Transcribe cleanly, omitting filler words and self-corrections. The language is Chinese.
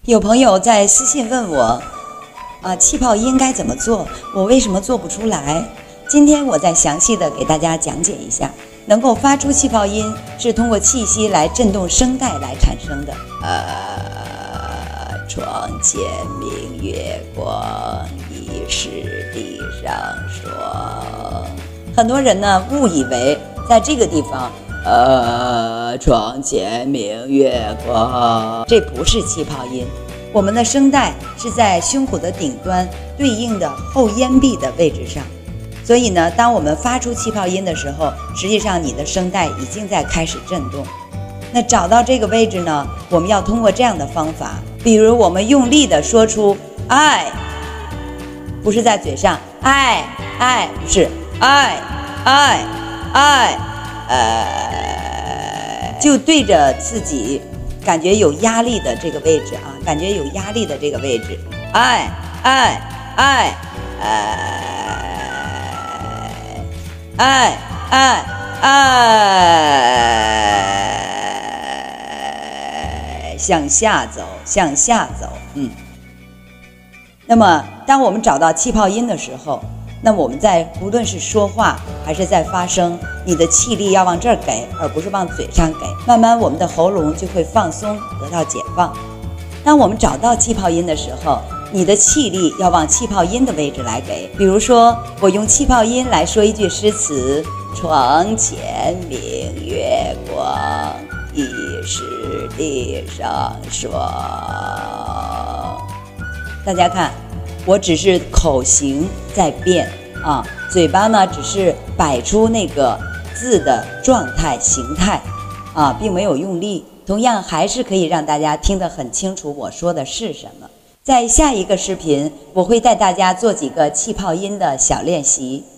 有朋友在私信问我，气泡音该怎么做？我为什么做不出来？今天我再详细的给大家讲解一下。能够发出气泡音是通过气息来震动声带来产生的。床前明月光，疑是地上霜。很多人呢误以为在这个地方，床前明月光，这不是气泡音。我们的声带是在胸口的顶端对应的后咽壁的位置上，所以呢，当我们发出气泡音的时候，实际上你的声带已经在开始震动。那找到这个位置呢，我们要通过这样的方法，比如我们用力的说出爱，不是在嘴上爱爱，不是爱爱爱，就对着自己感觉有压力的这个位置啊，感觉有压力的这个位置，爱爱爱爱爱爱，向下走，向下走。那么当我们找到气泡音的时候，那么我们在无论是说话还是在发声，你的气力要往这儿给，而不是往嘴上给。慢慢我们的喉咙就会放松，得到解放。当我们找到气泡音的时候，你的气力要往气泡音的位置来给。比如说，我用气泡音来说一句诗词：床前明月光，疑是地上霜。大家看，我只是口型在变啊，嘴巴呢只是摆出那个字的状态形态啊，并没有用力。同样还是可以让大家听得很清楚我说的是什么。在下一个视频，我会带大家做几个气泡音的小练习。